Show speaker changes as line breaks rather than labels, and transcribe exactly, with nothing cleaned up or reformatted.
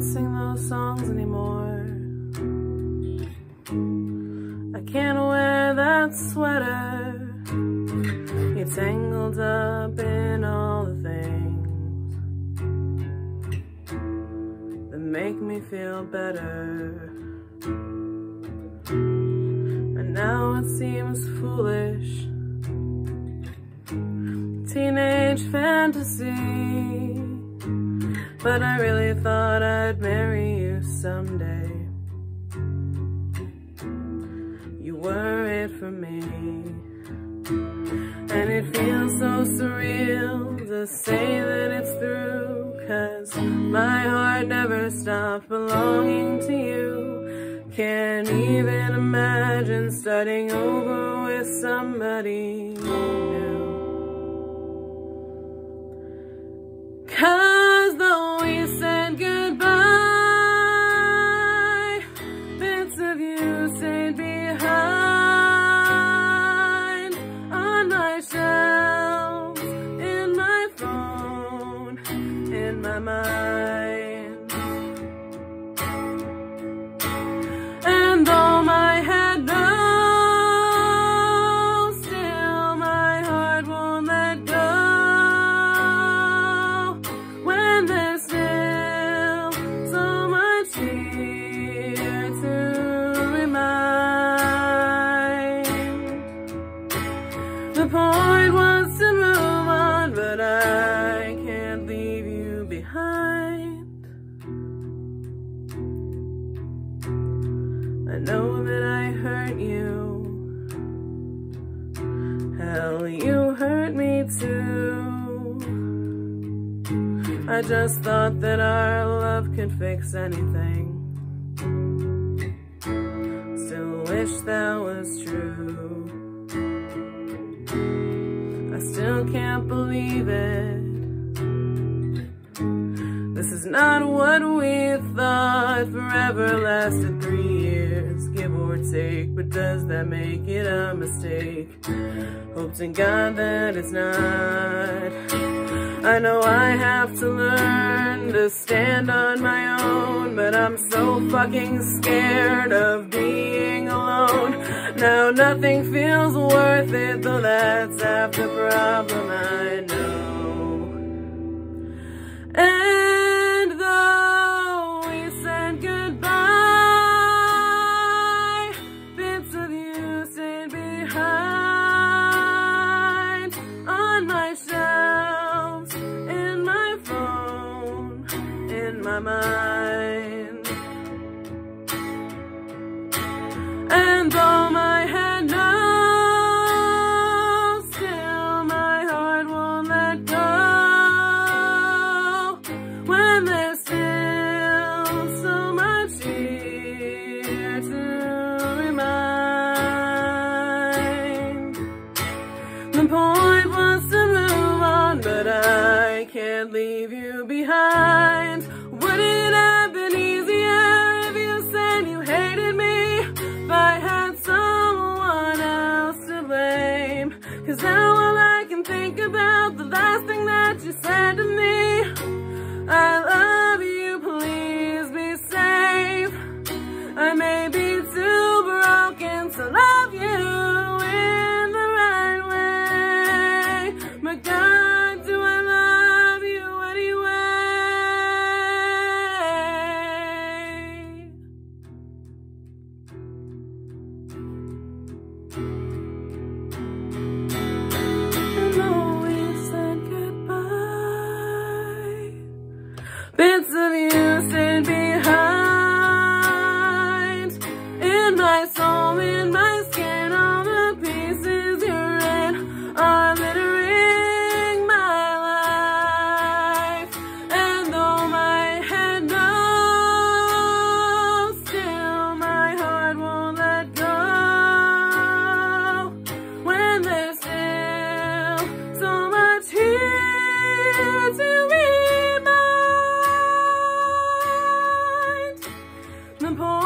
sing those songs anymore. I can't wear that sweater. You're tangled up in all the things that make me feel better. And now it seems foolish, teenage fantasy, but I really thought I'd marry you someday. You were it for me, and it feels so surreal to say that it's through, 'cause my heart never stopped belonging to you. Can't even imagine starting over with somebody new. 'Cause though we said goodbye, bits of you stayed behind on my shelf, in my phone, in my mind. And though my head knows, still my heart won't let go. When there's still so much here to remind. The point was to move on, but I can't leave you behind. I know that I hurt you. Hell, you hurt me too. I just thought that our love could fix anything. Still wish that was true. I still can't believe it. This is not what we thought. Forever lasted three years, give or take. But does that make it a mistake? Hope to God that it's not. I know I have to learn to stand on my own, but I'm so fucking scared of being alone. Now nothing feels worth it, though that's half the problem, I know. And though we said goodbye, bits of you stayed behind on my shelves, in my phone, in my mind. And though my head knows, still my heart won't let go. When there's still so much here to remind. The point was to move on, but I can't leave you behind. Would it have been easier if you said you hated me? If I had someone else to blame? 'Cause now all I can think about, the last thing that you said to me, I love you, please be safe. I may be too broken to love you in the right way, but God, do I love you anyway? And though we said goodbye, bits of you stayed behind in my soul, in my skin. All the pieces you're in are littering my life. And though my head knows, still my heart won't let go. When there's still so much here to remind. The point